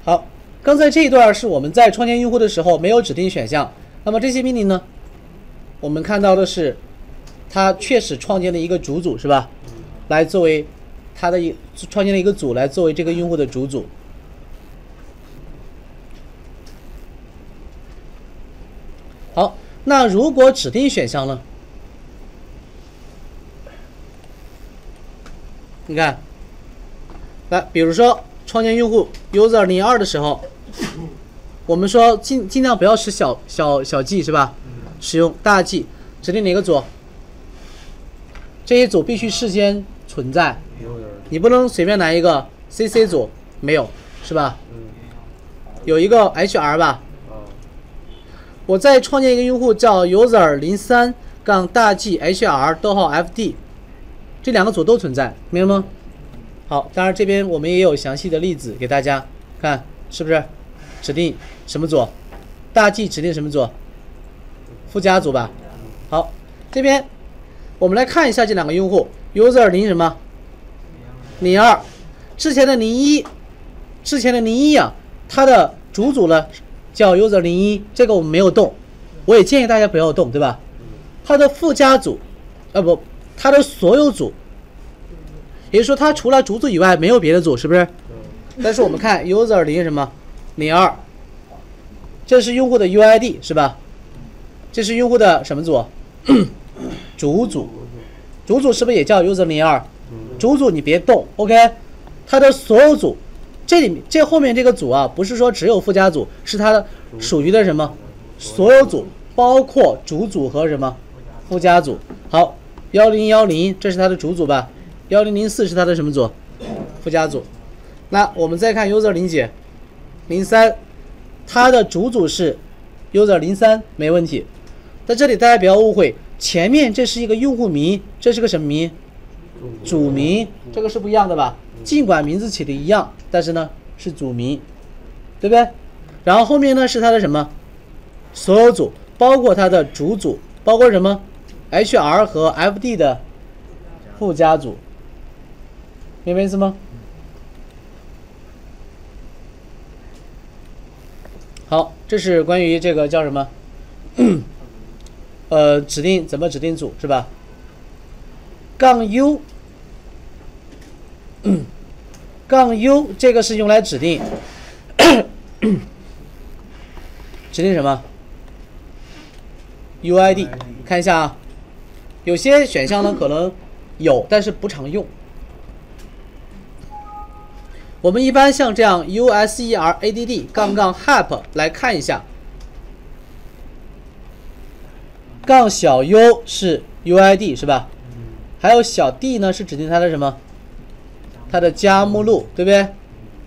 好，刚才这一段是我们在创建用户的时候没有指定选项。那么这些命令呢，我们看到的是，它确实创建了一个主组，是吧？来作为它的创建了一个组来作为这个用户的主组。好，那如果指定选项呢？你看，来，比如说创建用户 user 02的时候，我们说尽量不要使小 G 是吧？使用大 G， 指定哪个组？这一组必须事先存在，你不能随便来一个 CC 组，没有是吧？有一个 HR 吧？我再创建一个用户叫 user 03杠大 G HR 逗号 FD， 这两个组都存在，明白吗？好，当然这边我们也有详细的例子给大家看，是不是？指定什么组？大 G 指定什么组？附加组吧。好，这边我们来看一下这两个用户 user 0什么02，之前的01啊，它的主组呢叫 user 01，这个我们没有动，我也建议大家不要动，对吧？它的附加组，它的所有组，也就是说它除了主组以外没有别的组，是不是？但是我们看 user 0什么02，这是用户的 UID 是吧？这是用户的什么组？主组，主组是不是也叫 user 02？主组你别动 ，OK？ 它的所有组，这后面这个组啊，不是说只有附加组，是它的属于的什么？所有组，包括主组和什么附加组。好，1010这是它的主组吧？1004是它的什么组？附加组。那我们再看 user 0几03，它的主组是 user 03，没问题。在这里大家不要误会，前面这是一个用户名，这是个什么名？主名，这个是不一样的吧？尽管名字起的一样，但是呢是主名，对不对？然后后面呢是它的什么？所有组，包括它的主组，包括什么 HR 和 FD 的附加组，明白意思吗？好，这是关于这个叫什么？指定怎么指定组是吧？杠 U， 杠 U 这个是用来指定指定什么 ？UID， 看一下啊，有些选项呢可能有，但是不常用。我们一般像这样 USERADD 杠杠 help 来看一下，杠小 u 是 UID 是吧？还有小 d 呢是指定它的什么？它的加目录，对不对？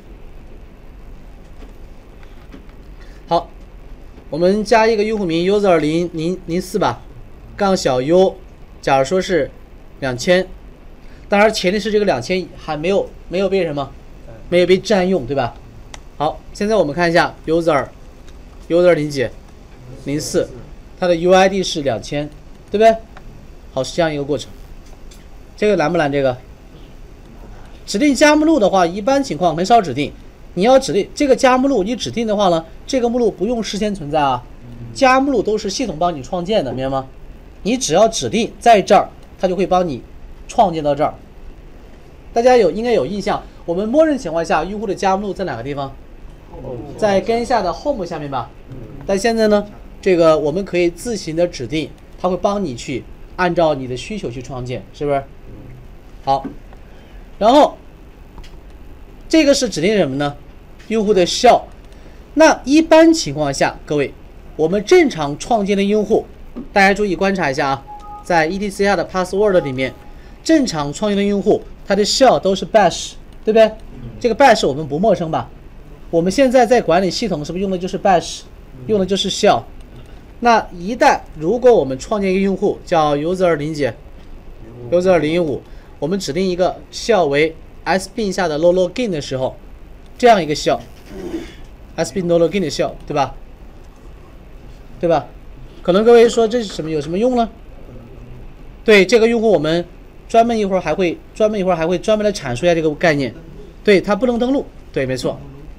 好，我们加一个用户名 user 0004吧，杠小 u， 假如说是2000，当然前提是这个2000还没有被什么？没有被占用，对吧？好，现在我们看一下 user 0几04，它的 UID 是2000，对不对？好，是这样一个过程。这个难不难？这个指定加目录的话，一般情况很少指定。你要指定这个加目录，你指定的话呢，这个目录不用事先存在啊，加目录都是系统帮你创建的，明白吗？你只要指定在这儿，它就会帮你创建到这儿。大家应该有印象，我们默认情况下，用户的加目录在哪个地方？在根下的 home 下面吧。但现在呢，这个我们可以自行的指定，它会帮你去按照你的需求去创建，是不是？好，然后这个是指定什么呢？用户的 shell。那一般情况下，各位，我们正常创建的用户，大家注意观察一下啊，在 etc 下的 password 里面，正常创建的用户，它的 shell 都是 bash， 对不对？这个 bash 我们不陌生吧？我们现在在管理系统是不是用的就是 bash， 用的就是 shell？ 那一旦如果我们创建一个用户叫 user 0几 user 015，我们指定一个 shell 为 sbin 下的 login 的时候，这样一个 shell sbin login 的 shell， 对吧？对吧？可能各位说这是什么？有什么用呢？对，这个用户我们专门一会儿还会专门来阐述一下这个概念。对，它不能登录，对，没错。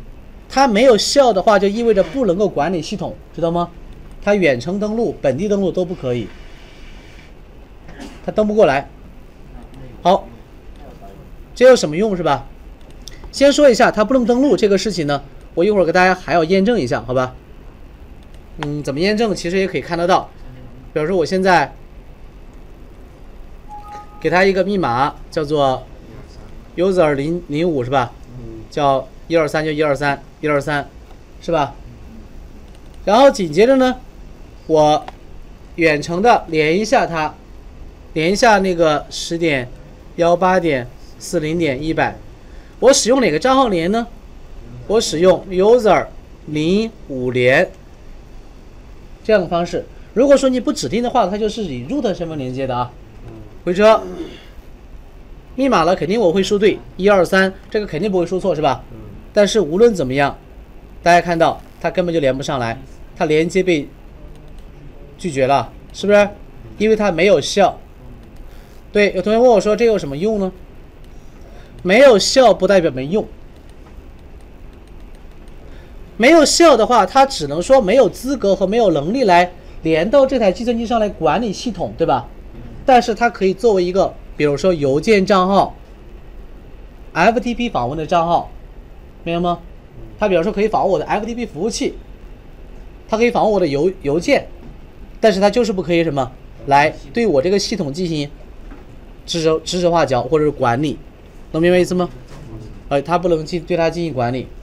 它没有效的话，就意味着不能够管理系统，知道吗？它远程登录、本地登录都不可以，它登不过来。好，这有什么用是吧？先说一下它不能登录这个事情呢，我一会儿给大家还要验证一下，好吧？怎么验证？其实也可以看得到，比如说我现在给它一个密码，叫做 user 005是吧？叫123就123是吧？然后紧接着呢，我远程的连一下它，连一下那个10.18.40.100，我使用哪个账号连呢？我使用 user 05连这样的方式。如果说你不指定的话，它就是以 root 身份连接的啊。回车，密码了肯定我会输对123，这个肯定不会输错是吧？但是无论怎么样，大家看到它根本就连不上来，它连接被拒绝了，是不是？因为它没有效。对，有同学问我说这有什么用呢？没有效不代表没用。没有效的话，它只能说没有资格和没有能力来连到这台计算机上来管理系统，对吧？但是它可以作为一个，比如说邮件账号、FTP 访问的账号，明白吗？它比如说可以访问我的 FTP 服务器，它可以访问我的邮件，但是它就是不可以什么来对我这个系统进行指手画脚或者是管理，能明白意思吗？它不能对它进行管理，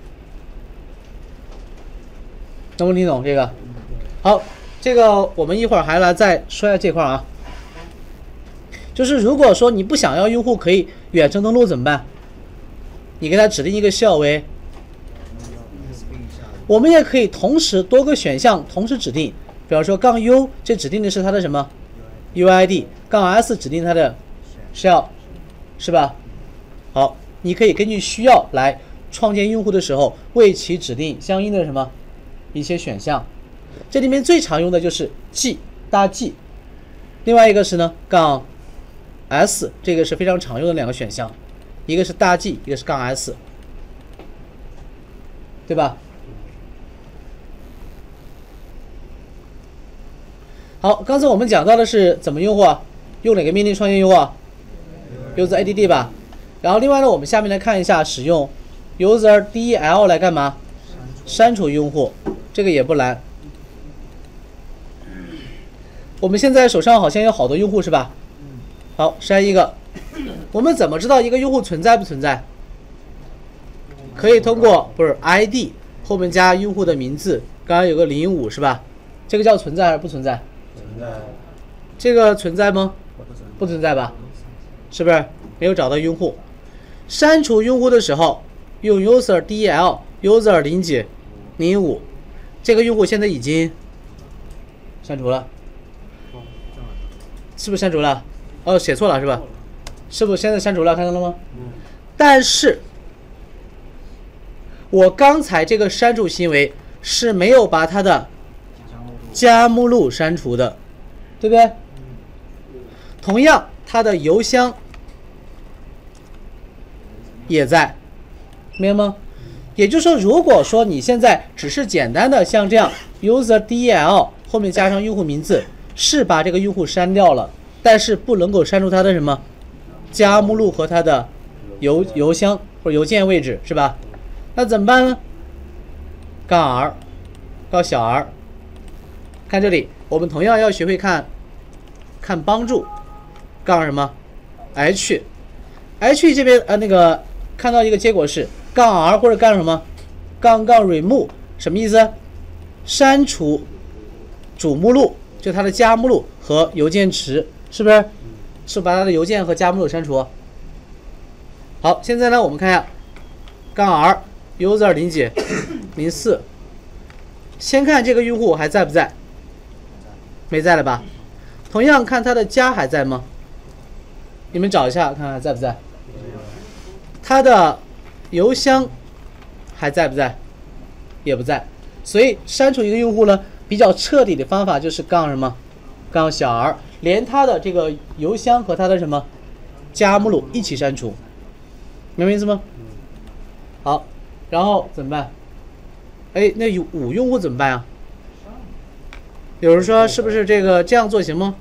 能不能听懂这个？好，这个我们一会儿还来再说一下这块啊。就是如果说你不想要用户可以远程登录怎么办？你给他指定一个效为，我们也可以同时多个选项同时指定，比方说杠 U 这指定的是它的什么 UID， 杠 S 指定它的 shell， 是吧？好，你可以根据需要来创建用户的时候为其指定相应的什么一些选项。这里面最常用的就是 G 大 G， 另外一个是呢杠 S， 这个是非常常用的两个选项，一个是大 G， 一个是杠 S， 对吧？好，刚才我们讲到的是怎么用户啊？用哪个命令创建用户啊 ？user add 吧。然后另外呢，我们下面来看一下使用 user del 来干嘛？删除用户，这个也不难。我们现在手上好像有好多用户是吧？好，删一个。我们怎么知道一个用户存在不存在？可以通过ID 后面加用户的名字，刚刚有个05是吧？这个叫存在还是不存在？ 存在。 这个存在吗？不存在吧？是不是没有找到用户？删除用户的时候用 user del user 0.05，这个用户现在已经删除了，是不是删除了？哦，写错了是吧？是不是现在删除了？看到了吗？但是我刚才这个删除行为是没有把它的加目录删除的，对不对？同样，它的邮箱也在，明白吗？也就是说，如果说你现在只是简单的像这样 user del 后面加上用户名字，是把这个用户删掉了，但是不能够删除它的什么加目录和它的邮箱或者邮件位置，是吧？那怎么办呢？杠 r 杠小 r， 看这里，我们同样要学会看帮助，杠什么 h 这边那个看到一个结果是杠 r 或者杠什么杠 remove， 什么意思？删除主目录，就它的加目录和邮件池，是不是？是把它的邮件和加目录删除。好，现在呢，我们看一下杠 r user 0.04，先看这个用户还在不在？没在了吧？同样看它的加还在吗？你们找一下看看还在不在？它的邮箱还在不在？也不在。所以删除一个用户呢，比较彻底的方法就是杠什么？杠小 r， 连它的这个邮箱和它的什么加目录一起删除，明白意思吗？好，然后怎么办？ 哎，那有5用户怎么办啊？有人说是不是这样做行吗？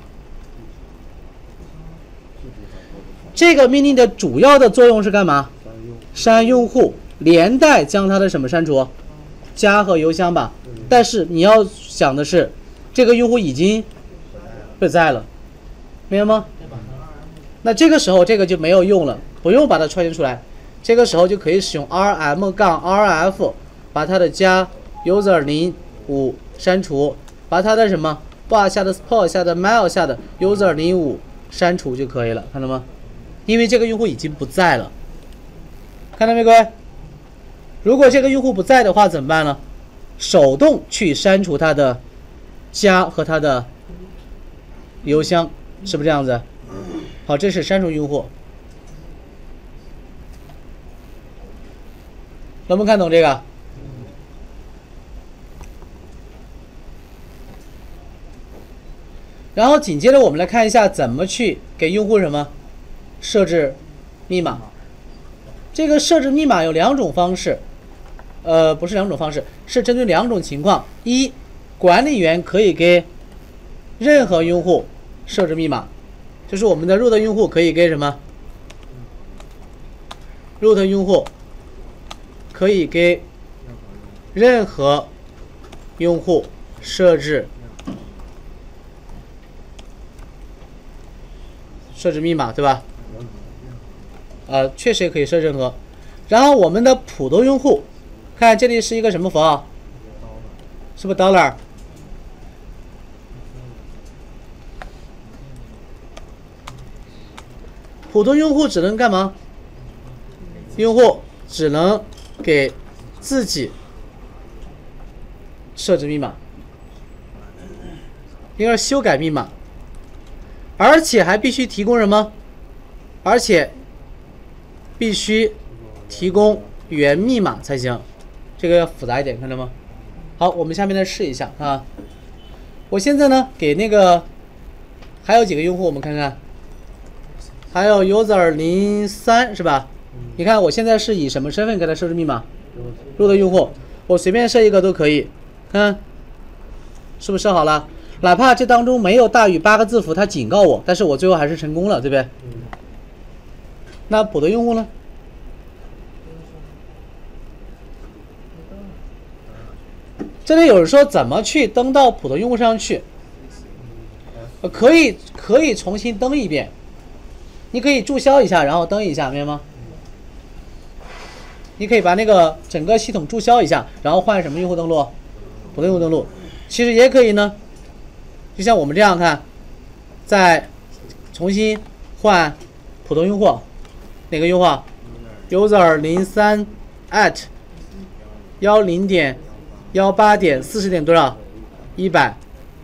这个命令的主要的作用是干嘛？删用户，连带将它的什么删除？加和邮箱吧。但是你要想的是，这个用户已经不在了，明白吗？那这个时候这个就没有用了，不用把它创建出来。这个时候就可以使用 rm-rf 把它的加 user05 删除，把它的什么 bar 下的 spot 下的 mail 下的 user05 删除就可以了，看到吗？因为这个用户已经不在了，看到没各位？如果这个用户不在的话怎么办呢？手动去删除它的加和它的邮箱，是不是这样子？好，这是删除用户。能不能看懂这个？然后紧接着我们来看一下怎么去给用户什么设置密码。这个设置密码有2种方式，不是2种方式，是针对2种情况。一，管理员可以给任何用户设置密码，就是我们的 root 用户可以给什么 ？root 用户可以给任何用户设置密码，对吧？确实也可以设置任何。然后我们的普通用户，看这里是一个什么符号？是不是 $？普通用户只能干嘛？用户只能给自己设置密码，应该是修改密码，而且还必须提供什么？而且必须提供原密码才行，这个要复杂一点，看到吗？好，我们下面再试一下啊。我现在呢给那个还有几个用户，我们看看，还有 user03 是吧？你看我现在是以什么身份给他设置密码？root 用户，我随便设一个都可以，看是不是设好了？哪怕这当中没有大于8个字符，它警告我，但是我最后还是成功了，对不对？那普通用户呢？这里有人说怎么去登到普通用户上去？可以重新登一遍，你可以注销一下，然后登一下，明白吗？你可以把那个整个系统注销一下，然后换什么用户登录？普通用户登录。其实也可以呢，就像我们这样看，再重新换普通用户，哪个用户？user03 at 10.18.40. 多少？100。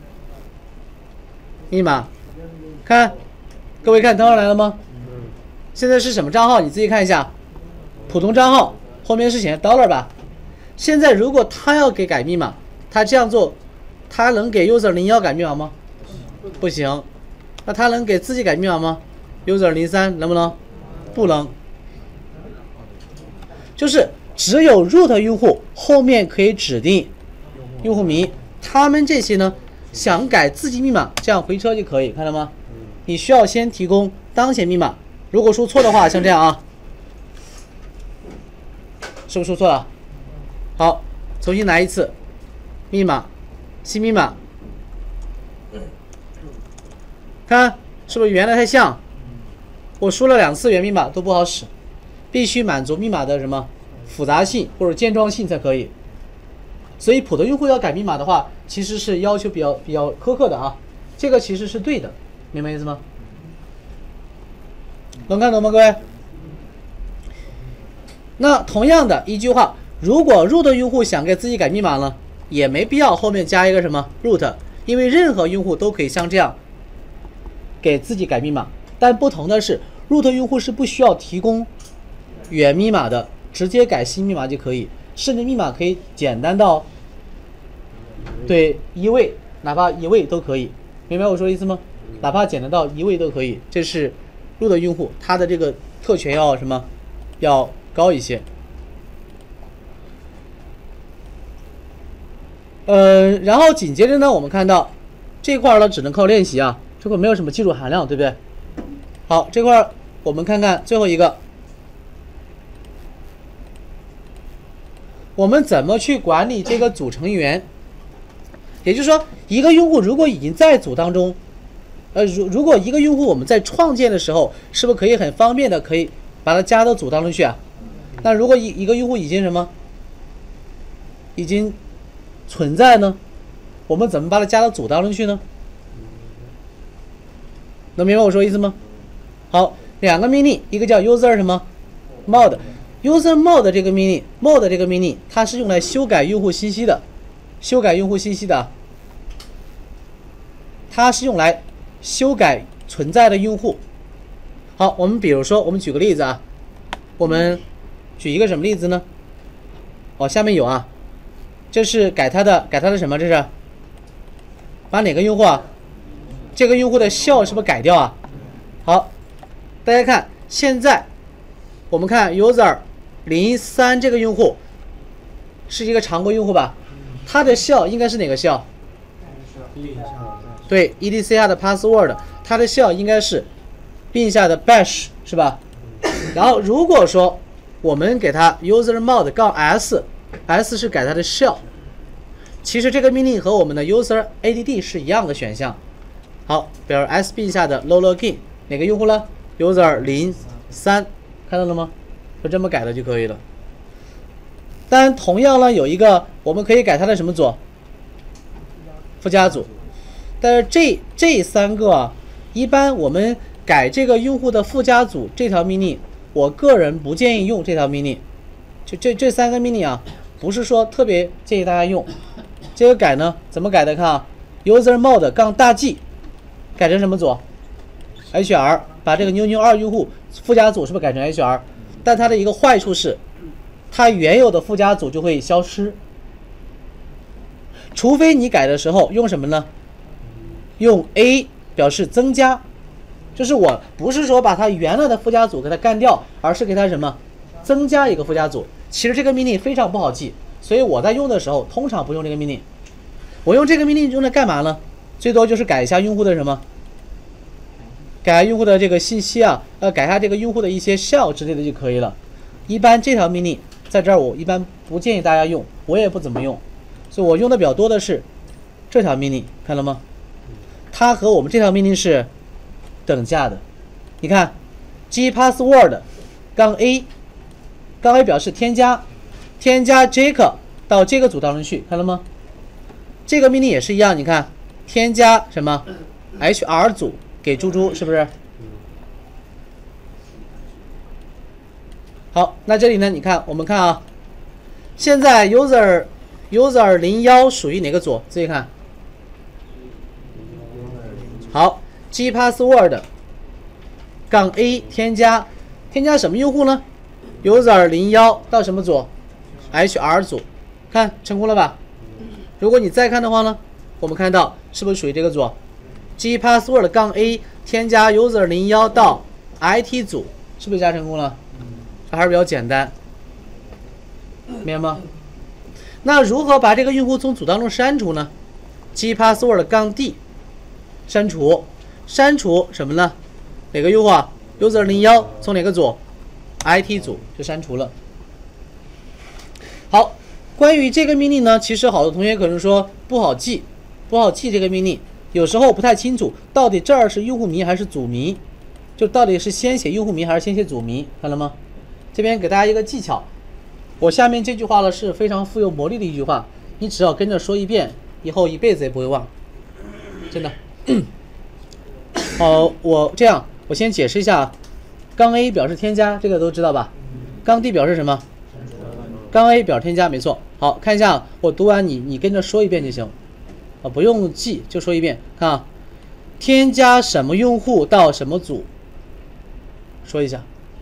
密码，看，各位看登上来了吗？现在是什么账号？你自己看一下，普通账号后面是写$吧？现在如果他要给改密码，他这样做，他能给 user01 改密码吗？不行。那他能给自己改密码吗？ user03 能不能？不能。就是只有 root 用户后面可以指定用户名，他们这些呢想改自己密码，这样回车就可以，看到吗？你需要先提供当前密码，如果输错的话，像这样啊，是不是输错了？好，重新来一次，密码，新密码，看是不是原来太像？我输了2次原密码都不好使，必须满足密码的什么复杂性或者健壮性才可以。所以普通用户要改密码的话，其实是要求比较苛刻的啊，这个其实是对的，明白意思吗？能看懂吗，各位？那同样的一句话，如果 root 用户想给自己改密码呢，也没必要后面加一个什么 root， 因为任何用户都可以像这样给自己改密码。但不同的是 ，root 用户是不需要提供原密码的，直接改新密码就可以，甚至密码可以简单到对1位，哪怕1位都可以，明白我说的意思吗？哪怕简单到1位都可以，这是 root 用户他的这个特权要什么？要高一些。 然后紧接着呢，我们看到这块呢只能靠练习啊，这块没有什么技术含量，对不对？好，这块我们看看最后一个，我们怎么去管理这个组成员？也就是说，一个用户如果已经在组当中，如果一个用户我们在创建的时候，是不是可以很方便的可以把它加到组当中去啊？那如果一个用户已经什么，已经存在呢，我们怎么把它加到组当中去呢？能明白我说意思吗？好，两个命令，一个叫 user 什么 mod，user mod 这个命令 mod 这个命令，它是用来修改用户信息的，它是用来修改存在的用户。好，我们比如说，我们举个例子啊，我们举一个什么例子呢？下面有啊，这是改它的什么？这是把哪个用户啊？这个用户的效是不是改掉啊？好，大家看，现在我们看 user 03这个用户是一个常规用户吧？它的效应该是哪个效？对 ，EDCR 的 password， 它的效应该是并下的 bash 是吧？然后如果说我们给它 user mod -s 是改它的效，其实这个命令和我们的 user add 是一样的选项。好，比如 s 并下的 login 哪个用户了 ？user 03，看到了吗？就这么改的就可以了。但同样呢，有一个我们可以改它的什么组？附加组。但是这三个啊，一般我们改这个用户的附加组这条命令，我个人不建议用这条命令。就这三个命令啊，不是说特别建议大家用。这个改呢，怎么改的？看啊 ，user mod 杠大 G 改成什么组 ？HR， 把这个2用户附加组是不是改成 HR？ 但它的一个坏处是，它原有的附加组就会消失，除非你改的时候用什么呢？用 A 表示增加，就是我不是说把它原来的附加组给它干掉，而是给它什么增加一个附加组。其实这个命令非常不好记，所以我在用的时候通常不用这个命令。我用这个命令用来干嘛呢？最多就是改一下用户的什么，改下用户的这个信息啊，改下这个用户的一些效之类的就可以了。一般这条命令在这儿我一般不建议大家用，我也不怎么用，所以我用的比较多的是这条命令，看了吗？它和我们这条命令是等价的。你看 ，g password 杠 a 杠 a 表示添加 Jake 到这个组当中去，看了吗？这个命令也是一样，你看添加什么 HR 组给猪猪，是不是？好，那这里呢？你看，我们看啊，现在 user 01属于哪个组？自己看。好 ，g password 杠 a 添加什么用户呢 ？user 01到什么组 ？HR 组，看成功了吧？如果你再看的话呢，我们看到是不是属于这个组 ？g password 杠 a 添加 user 01到 IT 组，是不是加成功了？这还是比较简单，明白吗？那如何把这个用户从组当中删除呢 ？g password 杠 d 删除什么呢？哪个用户啊 ？user 01从哪个组 ？IT 组就删除了。好，关于这个命令呢，其实好多同学可能说不好记这个命令，有时候不太清楚到底这儿是用户名还是组名，就到底是先写用户名还是先写组名，看了吗？这边给大家一个技巧，我下面这句话呢是非常富有魔力的一句话，你只要跟着说一遍，以后一辈子也不会忘，真的。好，我先解释一下，杠 A 表示添加，这个都知道吧？杠 D 表示什么？杠 A 表示添加，没错。好，看一下，我读完你跟着说一遍就行，不用记，就说一遍。看啊，添加什么用户到什么组？说一下。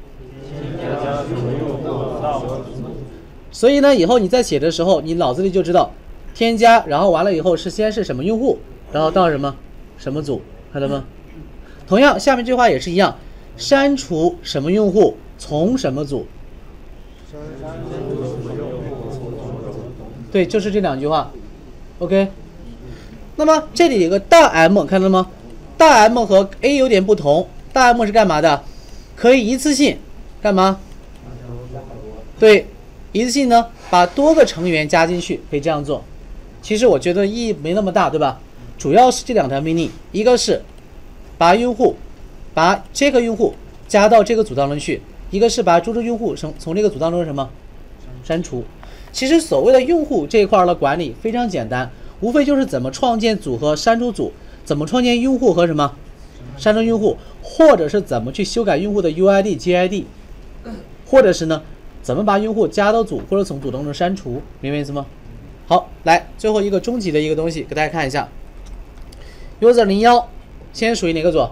所以呢，以后你在写的时候，你脑子里就知道，添加，然后完了以后是先是什么用户，然后到什么组，看到吗？同样，下面这句话也是一样，删除什么用户从什么组。对，就是这两句话。 OK。那么这里有个大 M， 看到了吗？大 M 和 A 有点不同，大 M 是干嘛的？可以一次性干嘛？对，一次性呢把多个成员加进去，可以这样做。其实我觉得意义没那么大，对吧？主要是这两条命令，一个是把这个用户加到这个组当中去，一个是把猪猪用户从这个组当中什么删除。其实所谓的用户这一块的管理非常简单，无非就是怎么创建组和删除组，怎么创建用户和什么删除用户，或者是怎么去修改用户的 UID、GID， 或者是呢怎么把用户加到组或者从组当中删除，明白意思吗？好，来最后一个终极的一个东西给大家看一下 ，user 01现在属于哪个组？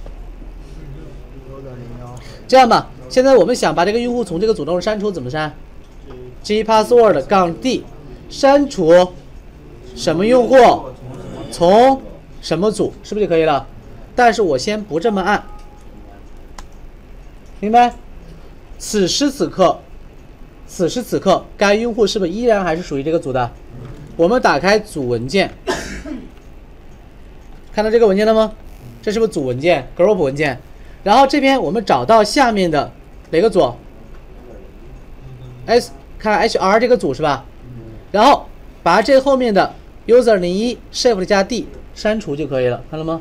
这样吧，现在我们想把这个用户从这个组当中删除，怎么删 ？gpassword-d 删除什么用户从什么组，是不是就可以了？但是我先不这么按，明白？此时此刻，该用户是不是依然还是属于这个组的？我们打开组文件，看到这个文件了吗？这是不是组文件 group 文件？然后这边我们找到下面的哪个组 看 HR 这个组是吧？然后把这后面的 user 01 shift 加 D 删除就可以了，看到吗？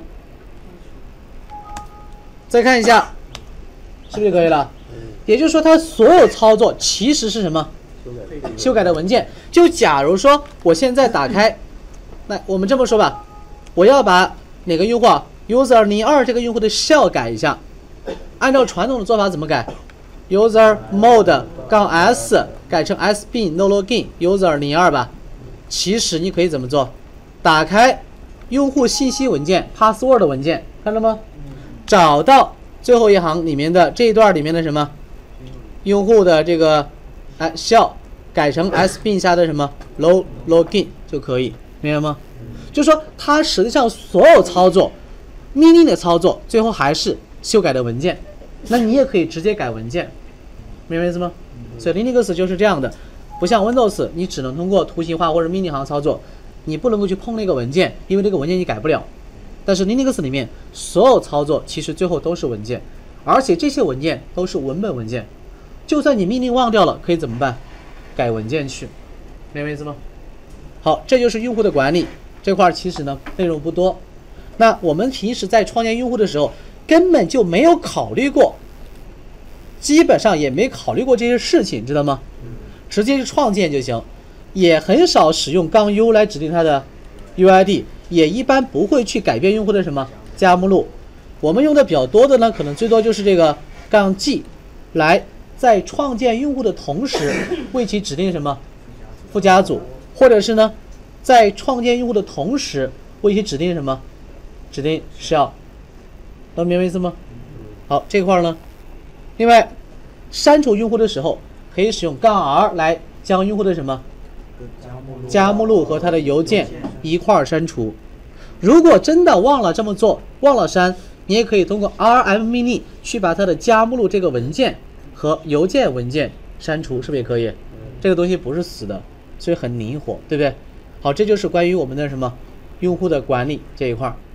再看一下，是不是就可以了？也就是说，它所有操作其实是什么？修改的文件。就假如说我现在打开，那我们这么说吧，我要把哪个用户user 02这个用户的 shell 改一下，按照传统的做法怎么改 ？user mode-s 改成 sbin no login user 02吧。其实你可以怎么做？打开用户信息文件 password 文件，看到吗？找到最后一行里面的这一段里面的什么用户的这个shell 改成 sbin 下的什么 login 就可以，明白吗？就是说它实际上所有操作命令的操作最后还是修改的文件，那你也可以直接改文件，明白意思吗？所以 Linux 就是这样的，不像 Windows 你只能通过图形化或者命令行操作，你不能够去碰那个文件，因为这个文件你改不了。但是 Linux 里面所有操作其实最后都是文件，而且这些文件都是文本文件，就算你命令忘掉了，可以怎么办？改文件去，明白意思吗？好，这就是用户的管理这块，其实呢内容不多。那我们平时在创建用户的时候，根本就没有考虑过，基本上也没考虑过这些事情，知道吗？直接去创建就行，也很少使用杠 U 来指定它的 UID， 也一般不会去改变用户的什么加目录。我们用的比较多的呢，可能最多就是这个杠 G 来在创建用户的同时为其指定什么附加组，或者是呢在创建用户的同时为其指定什么指定 shell， 能明白意思吗？好，这块呢，另外删除用户的时候可以使用杠 R 来将用户的什么加目录和他的邮件一块删除。如果真的忘了这么做，忘了删，你也可以通过 rm 命令去把它的加目录这个文件和邮件文件删除，是不是也可以？这个东西不是死的，所以很灵活，对不对？好，这就是关于我们的什么用户的管理这一块。